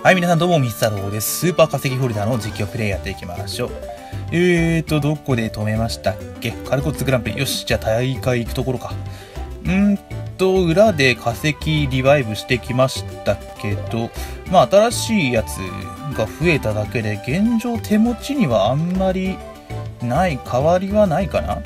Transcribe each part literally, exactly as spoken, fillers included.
はい、皆さんどうも、ミスターローです。スーパー化石ホルダーの実況プレイやっていきましょう。えーと、どこで止めましたっけ？カルコッツグランプリ。よし、じゃあ大会行くところか。うーんと、裏で化石リバイブしてきましたけど、まあ、新しいやつが増えただけで、現状手持ちにはあんまりない、変わりはないかな？うん。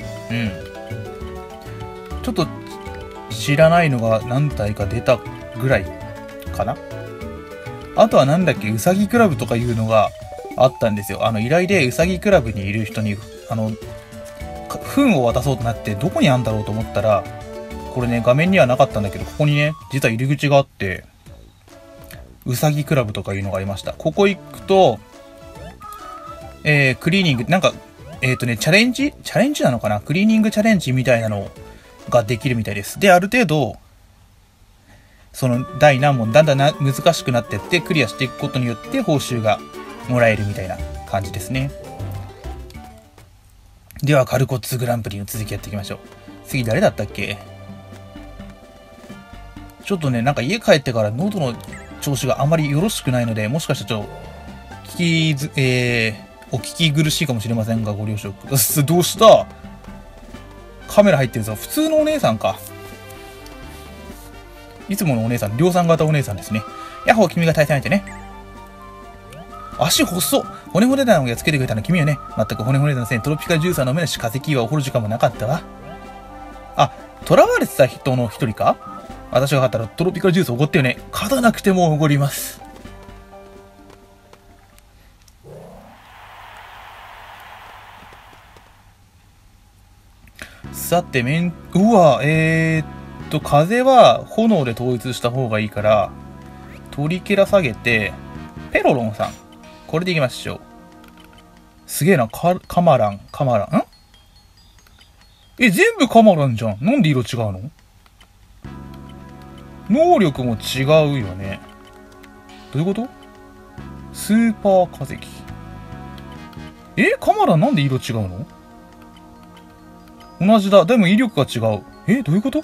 ちょっと知らないのが何体か出たぐらいかな？あとはなんだっけ、うさぎクラブとかいうのがあったんですよ。あの、依頼でうさぎクラブにいる人に、あの、糞を渡そうとなって、どこにあんだろうと思ったら、これね、画面にはなかったんだけど、ここにね、実は入り口があって、うさぎクラブとかいうのがありました。ここ行くと、えー、クリーニング、なんか、えっとね、チャレンジチャレンジなのかな？クリーニングチャレンジみたいなのができるみたいです。で、ある程度、その第何問だんだんな難しくなってってクリアしていくことによって報酬がもらえるみたいな感じですね。ではカルコッツグランプリの続きやっていきましょう。次誰だったっけ？ちょっとね、なんか家帰ってから喉の調子があまりよろしくないので、もしかしたらちょっと聞きず、えー、お聞き苦しいかもしれませんがご了承ください。どうした？カメラ入ってるぞ。普通のお姉さんか。いつものお姉さん、量産型お姉さんですね。ヤッホー、君が対戦相手ね。足細っ。骨骨団をやっつけてくれたの君よね。まったく骨骨団のせいにトロピカルジューサー飲めないし、化石は怒る時間もなかったわ。あ、囚われてた人の一人か？私が勝ったらトロピカルジュースおごってよね。勝たなくてもおごります。さて、めん、うわ、えーっと、風は炎で統一した方がいいから、トリケラ下げて、ペロロンさん。これでいきましょう。すげえな、カ、カマラン、カマラン、んえ、全部カマランじゃん。なんで色違うの？能力も違うよね。どういうこと？スーパー化石。え、カマランなんで色違うの？同じだ。でも威力が違う。え、どういうこと？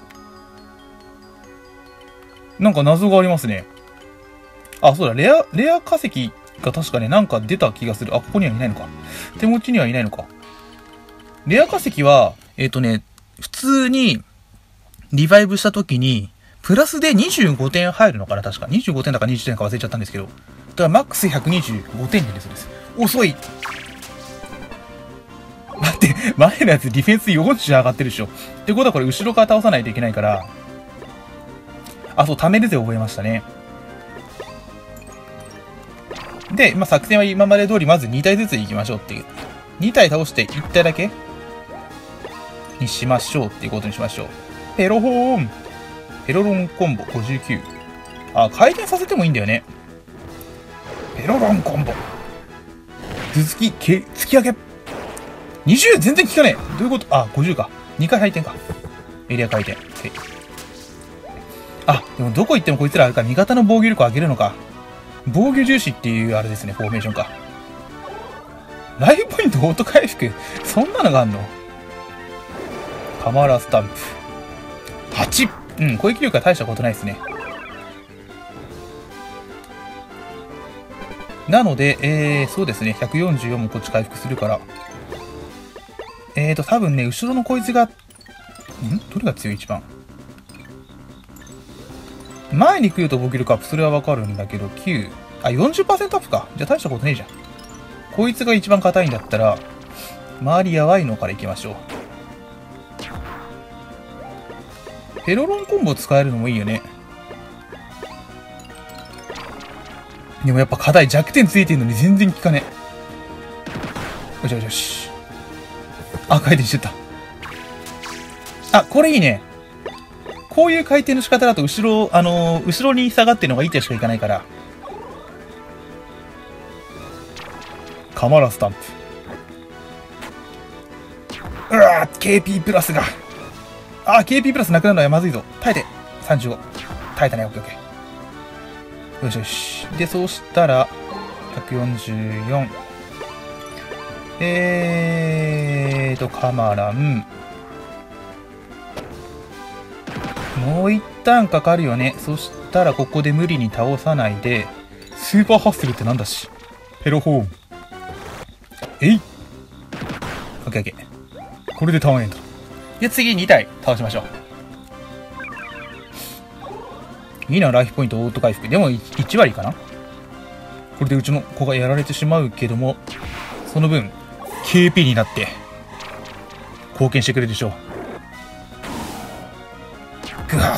なんか謎がありますね。あ、そうだ。レア、レア化石が確かね、なんか出た気がする。あ、ここにはいないのか。手持ちにはいないのか。レア化石は、えっとね、普通に、リバイブした時に、プラスでにじゅうごてん入るのかな確か。にじゅうごてんだかにじゅってんか忘れちゃったんですけど。だからマックスひゃくにじゅうごてんでですです。遅い。待って、前のやつディフェンスよんじゅう上がってるでしょ。ってことはこれ後ろから倒さないといけないから。あ、そう、貯めるぜ覚えましたね。で、まあ、作戦は今まで通りまずに体ずつ行きましょうっていう。に体倒していち体だけにしましょうっていうことにしましょう。ペロホーン。ペロロンコンボごじゅうきゅう。あ、回転させてもいいんだよね。ペロロンコンボ。頭突き、け、突き上げ。にじゅう全然効かねえ。どういうこと？あ、ごじゅうか。にかい回転か。エリア回転。あ、でもどこ行ってもこいつらあるか。味方の防御力を上げるのか。防御重視っていうあれですね、フォーメーションか。ライフポイントオート回復。そんなのがあんの？カマラスタンプ。はち。うん、攻撃力は大したことないですね。なので、えー、そうですね、ひゃくよんじゅうよんもこっち回復するから。えーと、多分ね、後ろのこいつが、ん？どれが強い一番？前に来ると防御力アップ、それはわかるんだけど、きゅう。あ、よんじゅっパーセント アップか。じゃあ大したことねえじゃん。こいつが一番硬いんだったら、周りやばいのから行きましょう。ペロロンコンボ使えるのもいいよね。でもやっぱ硬い。弱点ついてるのに全然効かねえ。よしよしよし。あ、回転してた。あ、これいいね。こういう回転の仕方だと後ろ、あのー、後ろに下がってるのがいい手しかいかないから。カマラスタンプ。うわー ケーピー プラスが。あー、ケーピー プラスなくなるのはまずいぞ。耐えて。さんじゅうご。耐えたね、オッケーオッケー。よしよし。で、そうしたら、ひゃくよんじゅうよん。えーと、カマラン。もう一旦かかるよね。そしたらここで無理に倒さないで、 スーパーハッスルってなんだし。ペロホーム。えい。オッケーオッケー。これでターンエンド。で、次に体倒しましょう。いいな、ライフポイントオート回復。でもいち割かな。これでうちの子がやられてしまうけども、その分、ケーピー になって、貢献してくれるでしょう。ぐわっ。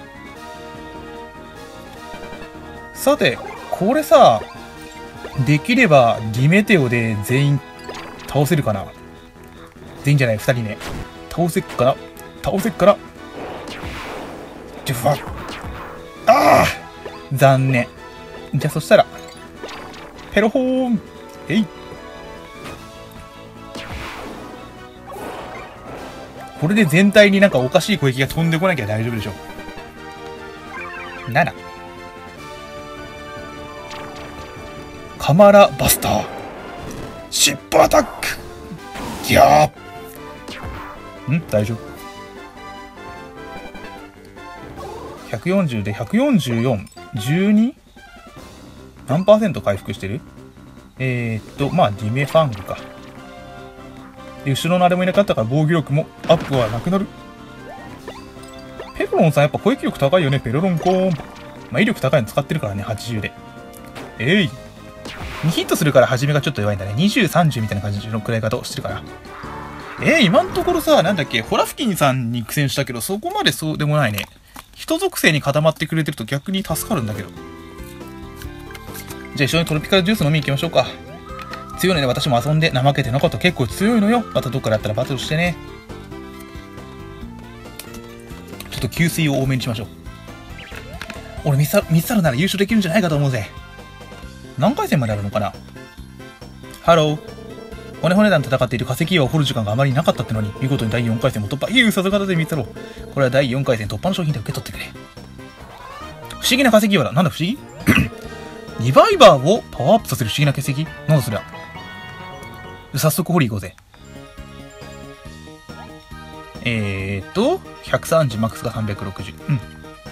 さて、これさ、できれば、リメテオで全員倒せるかな。全員じゃない、ふたりね。倒せっかな倒せっかなジュファッ。ああ残念。じゃあそしたら、ペロホーンえい。これで全体になんかおかしい攻撃が飛んでこなきゃ大丈夫でしょう。なな。カマラバスター。シップアタックギャーん大丈夫。ひゃくよんじゅうでひゃくよんじゅうよん。じゅうに? 何パーセント回復してる？えーっと、まあ、ディメファングか。で、後ろのあれもいなかったから防御力もアップはなくなる。ペロロンさんやっぱ攻撃力高いよね、ペロロンコーン。まあ、威力高いの使ってるからね、はちじゅうで。えい。にヒットするから初めがちょっと弱いんだね。にじゅう、さんじゅうみたいな感じの食らい方をしてるから。えー、今のところさ、なんだっけ、ホラフキンさんに苦戦したけど、そこまでそうでもないね。人属性に固まってくれてると逆に助かるんだけど。じゃあ一緒にトロピカルジュース飲みに行きましょうか。強いので私も遊んで怠けてなかった結構強いのよ。またどっかであったらバトルしてね。ちょっと給水を多めにしましょう。俺ミサミサルなら優勝できるんじゃないかと思うぜ。何回戦まであるのかな。ハロー。骨骨団戦っている化石岩を掘る時間があまりなかったってのに、見事にだいよんかい戦も突破。いい、さすがだぜミサロ。これはだいよんかい戦突破の商品で受け取ってくれ。不思議な化石岩だ。なんだ不思議リバイバーをパワーアップさせる不思議な化石なんだそれは。早速掘り行こうぜ。えーっと、ひゃくさんじゅうマックスがさんびゃくろくじゅう。うん。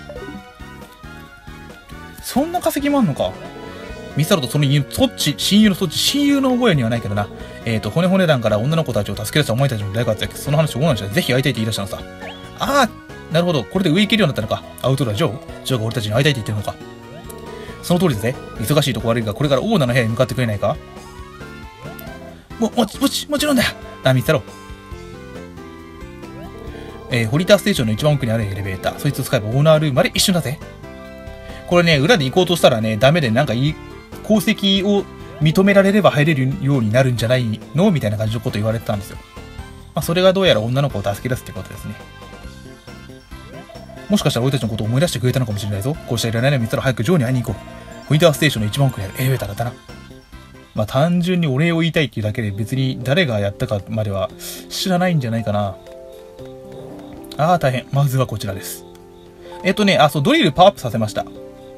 そんな化石もあんのか。ミサロとそのそっち、親友のそっち、親友の覚えにはないけどな。えーと、骨骨団から女の子たちを助け出したお前たちも大活躍。その話をオーナーじゃぜひ会いたいって言い出したのさ。ああ、なるほど。これで上行けるようになったのか。アウトロージョージョーが俺たちに会いたいって言ってるのか。その通りだぜ。忙しいとこ悪いが、これからオーナーの部屋に向かってくれないか。も、もち、もち、もちろんだよ。なあ、見つだろう。えー、ホリターステーションの一番奥にあるエレベーター。そいつを使えばオーナールームまで一緒だぜ。これね、裏で行こうとしたらね、ダメで、なんかいい、功績を認められれば入れるようになるんじゃないのみたいな感じのこと言われてたんですよ。まあ、それがどうやら女の子を助け出すってことですね。もしかしたら俺たちのことを思い出してくれたのかもしれないぞ。こうしたらいらないのを見つけたら早くジョーに会いに行こう。ホリターステーションの一番奥にあるエレベーターだったな。まあ単純にお礼を言いたいっていうだけで別に誰がやったかまでは知らないんじゃないかな。ああ、大変。まずはこちらです。えっとね、あ、そう、ドリルパワーアップさせました。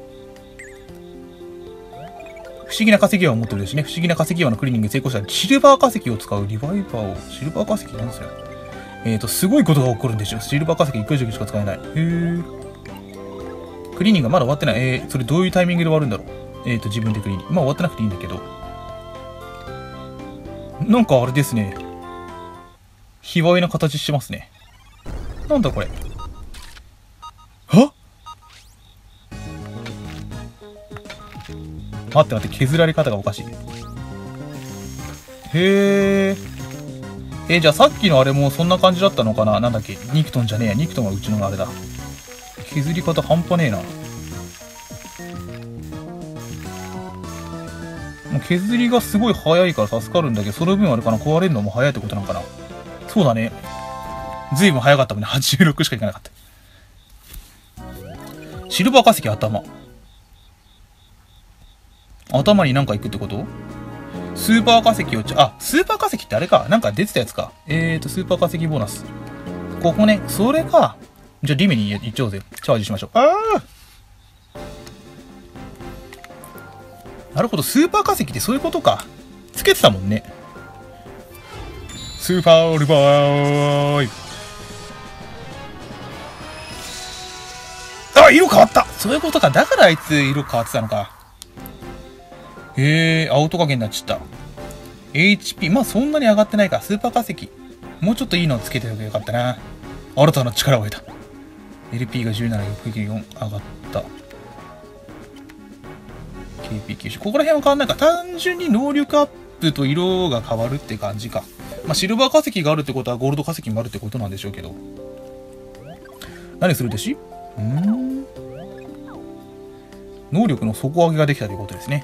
不思議な化石岩を持ってるですね。不思議な化石岩のクリーニングに成功したらシルバー化石を使うリバイバーを、シルバー化石なんですよ。えっと、すごいことが起こるんですよ。シルバー化石いっかい以上しか使えない。へー。クリーニングがまだ終わってない。えー、それどういうタイミングで終わるんだろう。えっと、自分でクリーニング。まあ終わってなくていいんだけど。なんかあれですね。卑猥な形してますね。なんだこれ。は？待って待って、削られ方がおかしい。へー。えー、じゃあさっきのあれもそんな感じだったのかな。なんだっけ。ニクトンじゃねえや。ニクトンはうちのあれだ。削り方半端ねえな。もう削りがすごい早いから助かるんだけど、その分あれかな。壊れるのも早いってことなのかな。そうだね。ずいぶん早かったもんね。はちじゅうろくしかいかなかった。シルバー化石頭。頭になんか行くってこと？スーパー化石をちゃ、あ、スーパー化石ってあれか。なんか出てたやつか。えーと、スーパー化石ボーナス。ここね。それか。じゃあ、リメに行っちゃおうぜ。チャージしましょう。ああ！なるほど。スーパー化石ってそういうことか。つけてたもんね。スーパーリバーイ。あ、色変わった！そういうことか。だからあいつ色変わってたのか。 へえ、青トカゲになっちゃった。エイチピー、まあそんなに上がってないか。スーパー化石。もうちょっといいのつけておけばよかったな。新たな力を得た。エルピー がじゅうなな、抑撃よん上がった。ケーピーきゅうじゅう。ここら辺は変わんないか。単純に能力アップと色が変わるって感じか。まあシルバー化石があるってことはゴールド化石もあるってことなんでしょうけど。何するでしうーん。能力の底上げができたということですね。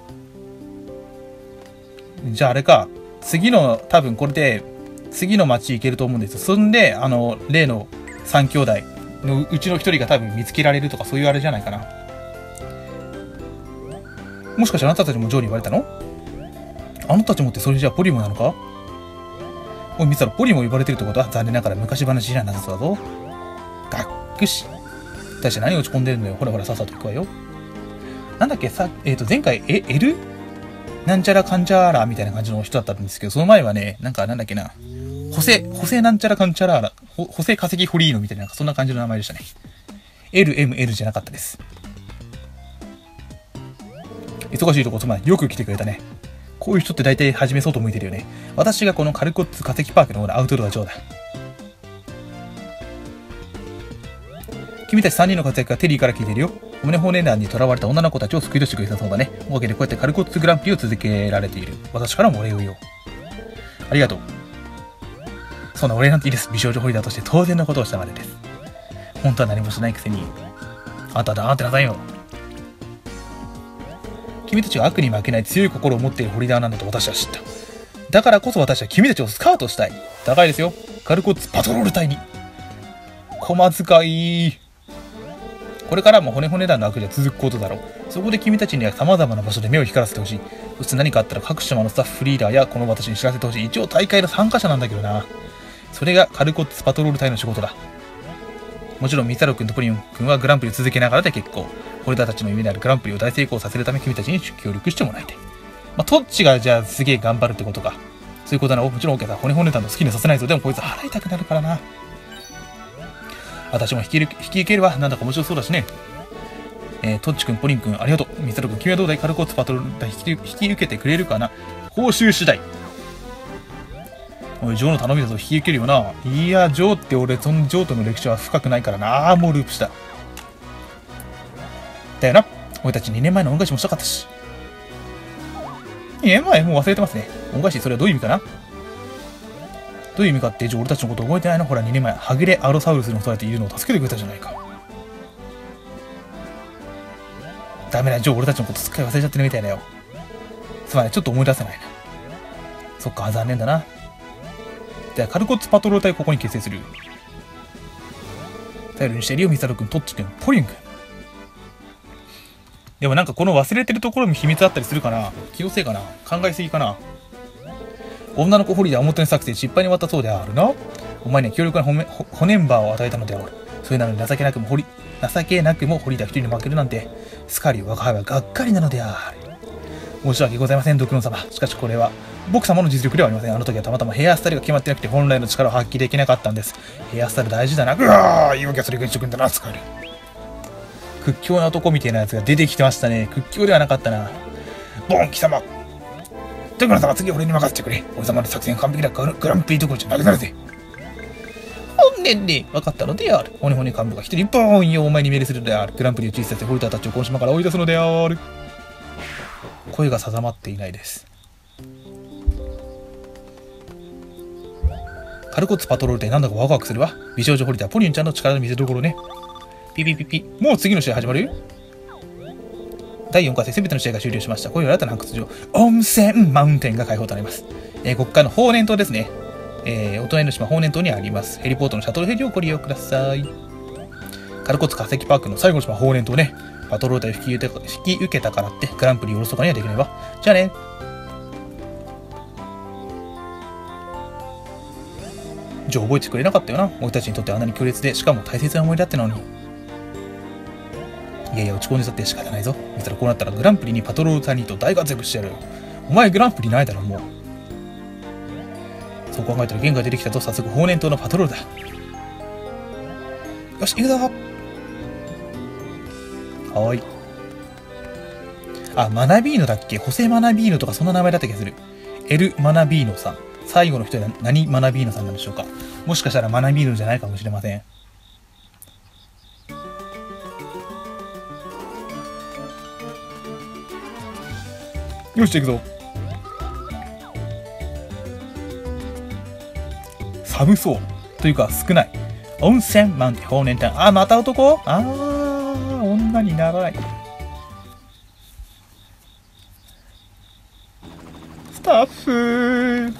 じゃああれか。次の、多分これで、次の町行けると思うんですよ。そんで、あの、例の三兄弟のうちの一人が多分見つけられるとかそういうあれじゃないかな。もしかしてあなたたちもジョーに言われたの？あなたたちもってそれじゃあポリモなのか？おい、見たらポリモ呼ばれてるってことは残念ながら昔話じゃなさそうだぞ。がっくし。大して何落ち込んでるのよ。ほらほらさっさと行くわよ。なんだっけさ、えっと、前回、え、L？なんちゃらかんちゃらみたいな感じの人だったんですけど、その前はね、なんかなんだっけな。補正、補正なんちゃらかんちゃらら、補正化石フリーノみたいな、なんかそんな感じの名前でしたね。エルエムエル じゃなかったです。忙しいとこすまない。よく来てくれたね。こういう人って大体始めそうと向いてるよね。私がこのカルコッツ化石パークのオーナーアウトドア上だ。君たちさんにんの活躍がテリーから聞いてるよ。胸骨団に囚われた女の子たちを救い出してくれたそうだね。おかげでこうやってカルコッツグランプリを続けられている。私からもお礼を言おう。ありがとう。そんなお礼なんていいです。美少女ホリダーとして当然のことをしたまでです。本当は何もしないくせに。あんただーってなさいよ。君たちが悪に負けない強い心を持っているホリダーなんだと私は知った。だからこそ私は君たちをスカウトしたい。高いですよ。カルコッツパトロール隊に。小遣い。これからも骨骨団の悪事は続くことだろう。そこで君たちには様々な場所で目を光らせてほしい。そして何かあったら各島のスタッフリーダーやこの私に知らせてほしい。一応大会の参加者なんだけどな。それがカルコッツパトロール隊の仕事だ。もちろんミサロ君とプリン君はグランプリを続けながらで結構。ホリダーたちの夢であるグランプリを大成功させるため君たちに協力してもらいたい。まあ、トッチがじゃあすげえ頑張るってことか。そういうことならもちろん OK だ。骨骨団の好きにさせないぞ。でもこいつ払いたくなるからな。私も引き引き受けるわ。なんだか面白そうだしね。えー、トッチ君、ポリン君、ありがとう。ミサロ君、君はどうだい？カルコッツパトロール隊引き、引き受けてくれるかな？報酬次第。おい、ジョーの頼みだぞ。引き受けるよな。いや、ジョーって俺、そのジョーとの歴史は深くないからな。あー、もうループした。だよな。俺たちにねんまえの恩返しもしたかったし。にねんまえもう忘れてますね。恩返し、それはどういう意味かな？どういう意味かって、ジョー俺たちのこと覚えてないの？ほら、にねんまえ、はぐれアロサウルスに襲われているのを助けてくれたじゃないか。ダメだ、ジョー俺たちのことすっかり忘れちゃってるみたいだよ。すまない、ちょっと思い出せないな。そっか、残念だな。じゃあ、カルコッツパトロール隊ここに結成する。頼りにしてるよ、ミサル君、トッチ君、ポリン君。でもなんかこの忘れてるところに秘密あったりするかな？気のせいかな？考えすぎかな？女の子ホリダー表に作戦失敗に終わったそうであるな。お前には強力な骨メンバーを与えたのである。それなのに情けなくもホリ、情けなくもホリダー一人に負けるなんて、スカリー我が輩はがっかりなのである。申し訳ございません、ドクノ様。しかしこれは、僕様の実力ではありません。あの時はたまたまヘアスタイルが決まってなくて本来の力を発揮できなかったんです。ヘアスタイル大事だな。うわー、言い訳はそれが一緒くんだな、スカリー。屈強な男みたいなやつが出てきてましたね。屈強ではなかったな。ボン貴様。ドクノ様、次俺に任せてくれ。俺様の作戦完璧だ。グランプリどころじゃなくなるぜ。本年で分かったのである。骨骨幹部が一人ボーンよお前に命令するのである。グランプリを小させホルターたちをこの島から追い出すのである。声が定まっていないです。カルコッツパトロール隊なんだかワクワクするわ。美少女ホリターポリンちゃんの力の見せ所ね。ピピピピ。もう次の試合始まるよ。だいよんかい戦すべての試合が終了しました。こういう新たな発掘場、温泉マウンテンが開放となります。えー、ここからの放念島ですね。えー、お隣の島放念島にあります。ヘリポートのシャトルヘリをご利用ください。カルコッツ化石パークの最後の島放念島ね。パトロール隊を引き受けた、引き受けたからってグランプリをおろそかにはできないわ。じゃあね。じゃあ覚えてくれなかったよな。俺たちにとってあんなに強烈で、しかも大切な思い出だってのに。いやいや、落ち込んでたって仕方ないぞ。見たらこうなったらグランプリにパトロール隊にと大活躍してやるよ。お前グランプリないだろ、もう。そう考えたら弦が出てきたと、早速放念島のパトロールだ。よし、行くぞ。はーい。 あ、マナビーノだっけ？ホセマナビーノとかそんな名前だった気がする。エル・マナビーノさん。最後の人は何マナビーノさんなんでしょうか。もしかしたらマナビーノじゃないかもしれません。よし、行くぞ。寒そう。というか、少ない。温泉マウンテン、ホーネンタウン。あ、また男？あー、女にならない。スタッフ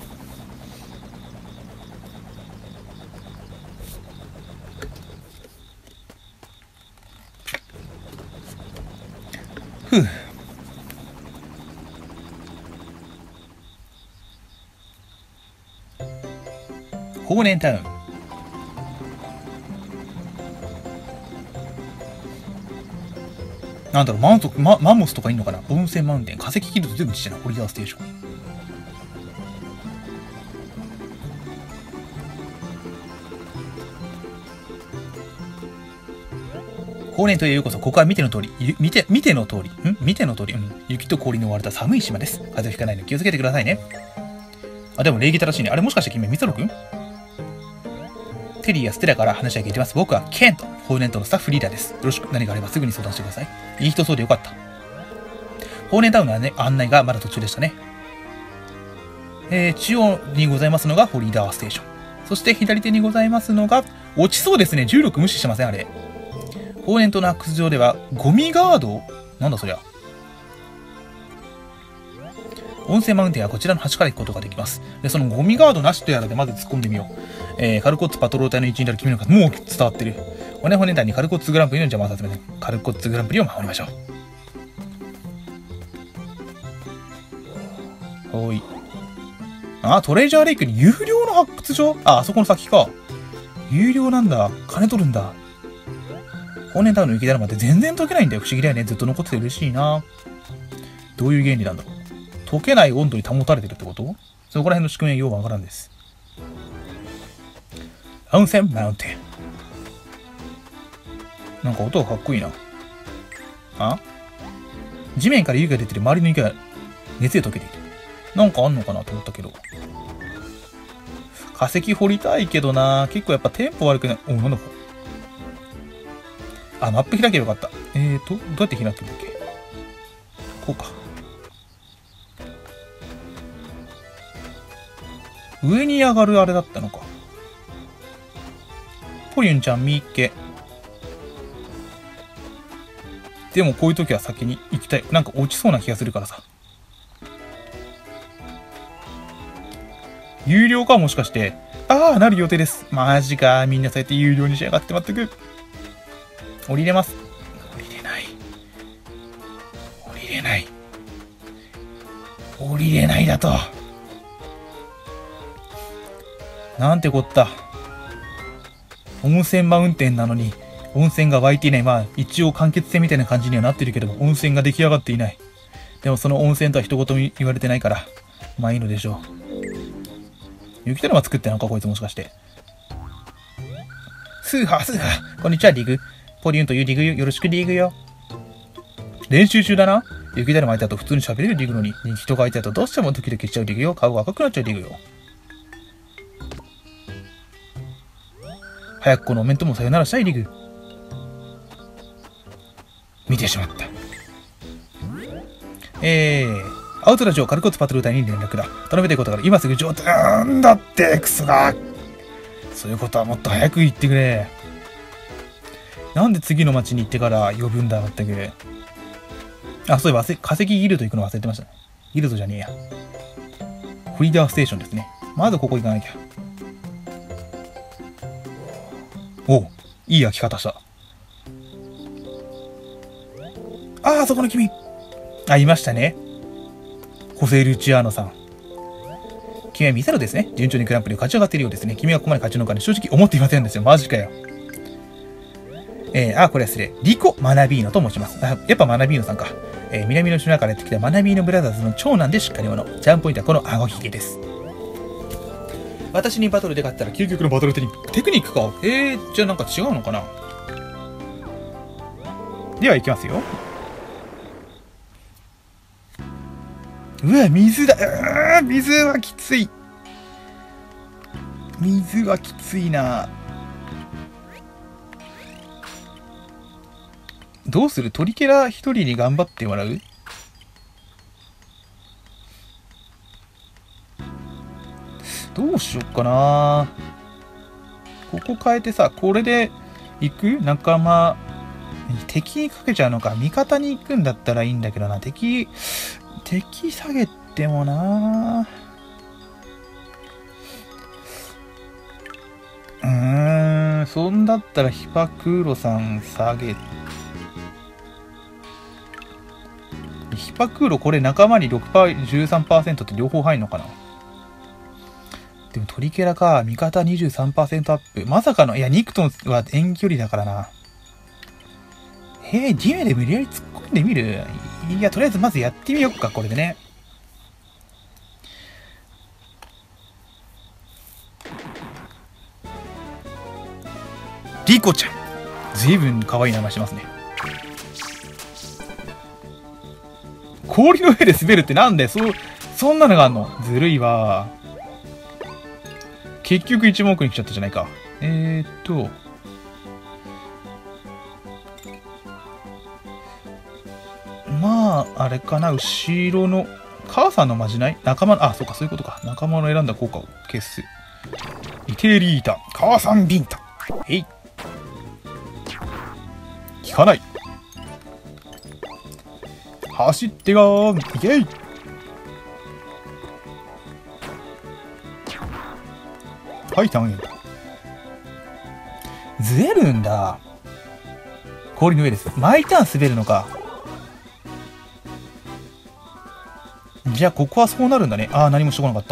ふぅ。ホーネンタウン。なんだろう、マント、マ、マンモスとかいんのかな。温泉マウンテン、化石キルト全部ちっちゃなホリダーステーション。ホーネンというようこそ、ここは見ての通り、見て、見ての通り、ん見ての通り、うん、雪と氷の割れた寒い島です。風邪ひかないので気をつけてくださいね。あ、でも礼儀正しいね。あれもしかして君、ミツロ君？テリーやステラから話は聞いてます。僕はケント、ホーネントのスタッフリーダーです。よろしく、何かあればすぐに相談してください。いい人そうでよかった。ホーネンタウンの、ね、案内がまだ途中でしたね。えー、中央にございますのがホリーダーステーション。そして左手にございますのが、落ちそうですね。重力無視してません、あれ。ホーネントの発掘場では、ゴミガード？なんだそりゃ。温泉マウンテンはこちらの端から行くことができます。で、そのゴミガードなしとやらでまず突っ込んでみよう。えー、カルコッツパトロー隊の一員である君の方、もう伝わってる。骨骨団にカルコッツグランプリの邪魔をさせません。カルコッツグランプリを守りましょう。ほい。あ、トレジャーレイクに有料の発掘場？あ、あそこの先か。有料なんだ。金取るんだ。ホーネンタウンの雪だるまって全然溶けないんだよ。不思議だよね。ずっと残ってて嬉しいな。どういう原理なんだろう。溶けない温度に保たれてるってこと？そこら辺の仕組みはようわからんです。温泉マウンテン。なんか音がかっこいいな。あ？地面から湯が出てる。周りの雪が熱で溶けている。なんかあんのかなと思ったけど。化石掘りたいけどな。結構やっぱテンポ悪くない。お、なんだこれ。あ、マップ開けばよかった。えーと、どうやって開くんだっけ？こうか。上に上がるあれだったのか。ポユンちゃんみっけ。でもこういう時は先に行きたい。なんか落ちそうな気がするからさ。有料かもしかして。ああ、なる予定です。マジか。みんなそうやって有料にしやがってまったく。降りれます。降りれない。降りれない。降りれないだと。なんてこった。温泉マウンテンなのに、温泉が湧いていない。まあ、一応完結戦みたいな感じにはなってるけども、温泉が出来上がっていない。でもその温泉とは一言も言われてないから、まあいいのでしょう。雪だるま作ってんのか、こいつもしかして。スーハー、スーハー。こんにちは、リグ。ポリュンというリグよ。よろしくリグよ。練習中だな。雪だるま相手だと普通に喋れるリグのに、人が相手だとどうしてもドキドキしちゃうリグよ。顔が赤くなっちゃうリグよ。早くこのお面ともさよならしたいリグ。見てしまった。えー、アウトラジオカルコッツパトロー隊に連絡だ。頼みたいことから今すぐ上等んだってクソが。そういうことはもっと早く言ってくれ。なんで次の町に行ってから呼ぶんだまったく。あ、そういえば化石ギルド行くの忘れてましたね。ギルドじゃねえや。フリーダーステーションですね。まずここ行かなきゃ。おう、いい焼き方した。ああ、そこの君。あ、いましたね。ホセ・ルチアーノさん。君はミサロですね。順調にグランプリを勝ち上がっているようですね。君はここまで勝ちのかね、正直思っていませんですよ。マジかよ。えー、あ、これは失礼。リコ・マナビーノと申します。あ、やっぱマナビーノさんか。えー、南の島からやってきたマナビーノブラザーズの長男でしっかり者。ジャンプポイントはこの顎ひげです。私にバトルで勝ったら究極のバトルテクニック。テクニックか。えー、じゃあなんか違うのかな。では行きますよ。 うわ、水だ。うー水はきつい。水はきついな。どうする？トリケラ一人に頑張ってもらう？どうしよっかな。ここ変えてさ、これで行く？仲間、敵にかけちゃうのか。味方に行くんだったらいいんだけどな。敵、敵下げてもな。うーん、そんだったらヒパクーロさん下げ、ヒパクーロこれ仲間に ろくパーセント、じゅうさんパーセント って両方入んのかな。でもトリケラか、味方 にじゅうさんパーセント アップ。まさかの、いや、ニクトンは遠距離だからな。へえ、ディメで無理やり突っ込んでみる？いや、とりあえずまずやってみよっか、これでね。リコちゃん。ずいぶん可愛い名前しますね。氷の上で滑るってなんで、そう、そんなのがあんの？ずるいわ。結局一目に来ちゃったじゃないか。えーっと。まあ、あれかな、後ろの、母さんのまじない仲間、あ、そうか、そういうことか。仲間の選んだ効果を消す。イテリータ、母さんビンタ。えい。効かない。走ってがー、いけい。はい、ターン。ずれるんだ。氷の上です。毎ターン滑るのか。じゃあ、ここはそうなるんだね。ああ、何もしてこなかった。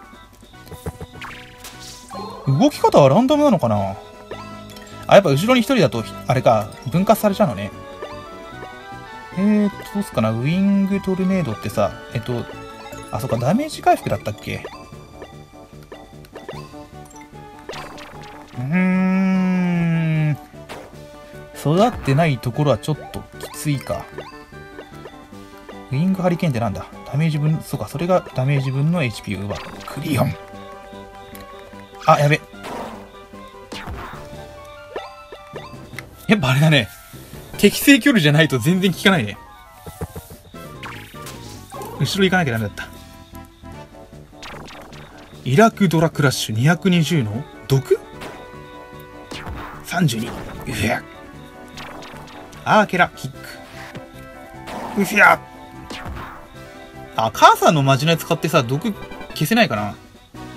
動き方はランダムなのかなあ、やっぱ後ろに一人だと、あれか、分割されちゃうのね。えーと、どうすかな。ウィングトルネードってさ、えっと、あ、そっか、ダメージ回復だったっけ？うーん。育ってないところはちょっときついか。ウィングハリケーンってなんだ？ダメージ分、そうか、それがダメージ分の エイチピー を奪う。クリオン。あ、やべ。やっぱあれだね。適正距離じゃないと全然効かないね。後ろ行かなきゃダメだった。イラクドラクラッシュにひゃくにじゅうの毒 ?さんじゅうに。うふや。アーケラキック。うふや。あ、母さんのまじない使ってさ、毒消せないかな。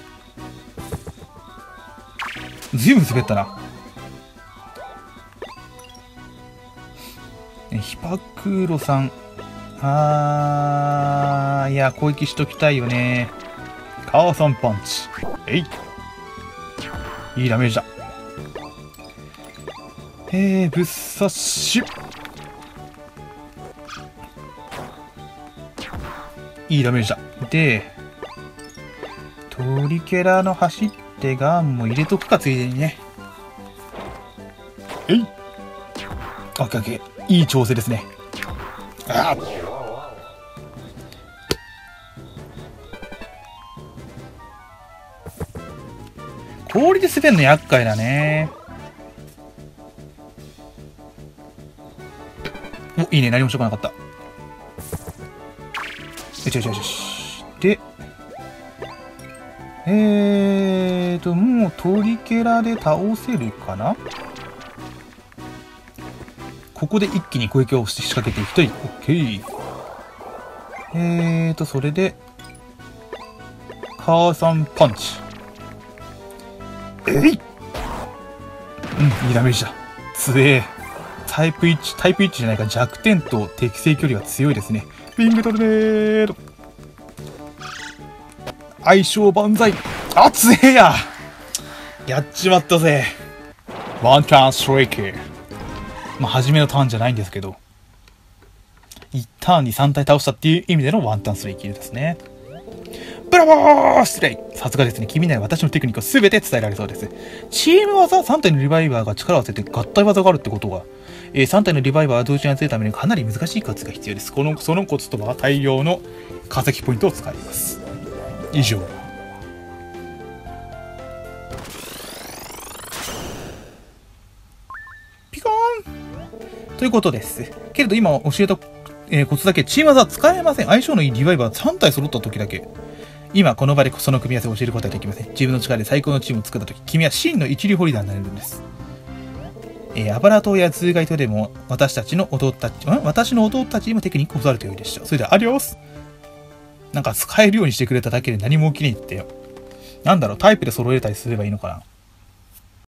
ずいぶん滑ったな。ヒパクーロさん。あー、いや、攻撃しときたいよね。母さんパンチ。えい。いいダメージだ。えー、ぶっ刺し。いいダメージだ。で、トリケラの走ってガンも入れとくか、ついでにね。えい。オッケーオッケー。いい調整ですね。ああ。氷で滑るの厄介だね。お、いいね。何もしとかなかった。よしよしよしよし。で、えーと、もうトリケラで倒せるかな？ここで一気に攻撃を仕掛けていきたい。オッケー。えーと、それで、母さんパンチ。えい！うん、いいダメージだ。強え。タイプいち、タイプいちじゃないか。弱点と適正距離は強いですね。ウィングトルネード。相性万歳。あ、強えや。やっちまったぜ。ワンターンストレイキー。まあ、初めのターンじゃないんですけど。いちターンにさん体倒したっていう意味でのワンターンストレイキルですね。ブラボー失礼さすがですね。君なら私のテクニックを全て伝えられそうです。チーム技さん体のリバイバーが力を合わせて合体技があるってことは、えー、さん体のリバイバーを同時に当てるためにかなり難しいコツが必要です。この、そのコツとは大量の化石ポイントを使います。以上。ピコーンということです。けれど今教えた、えー、コツだけチーム技は使えません。相性のいいリバイバーさん体揃った時だけ。今この場でその組み合わせを教えることはできません。自分の力で最高のチームを作った時、君は真の一流ホリダーになれるんです。えー、アバラ島や通外島でも私たちの弟たち、ん私の弟たちにもテクニックを教わると良いでしょう。それではアディオス。なんか使えるようにしてくれただけで何も起きねえってよ。なんだろう、タイプで揃えたりすればいいのかな。